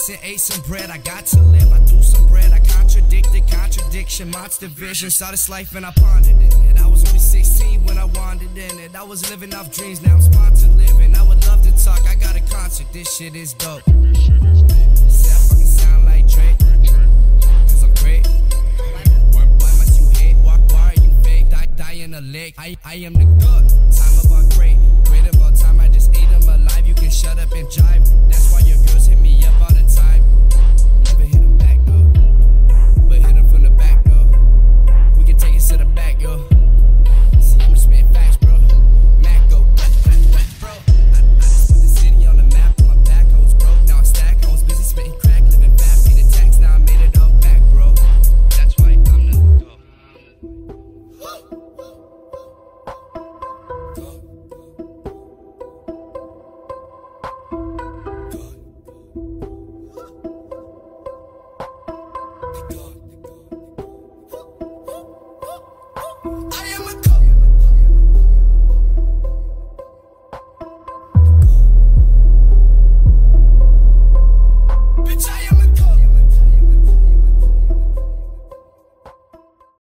and ate some bread. I got to live, I threw some bread. I contradicted contradiction, monster vision. Saw this life and I pondered in it. I was only 16 when I wandered in it. I was living off dreams, now I'm sponsored living. I would love to talk, I got a concert. This shit is dope. Say I fucking sound like Drake, cause I'm great. Why must you hate? Why are you fake? Die in a lake. I am the good. Time of our great of all time. I just ate them alive. You can shut up and jive. That's why your girls hit me up all the time. Never hit them back though, but hit them from the back though. We can take it to the back, yo. See, I'm just spitting facts, bro. Mac go, bro. I just put the city on the map on my back. I was broke, now I stack. I was busy spitting crack, living fat, paid the tax. Now I made it all back, bro. That's why I'm the go. I am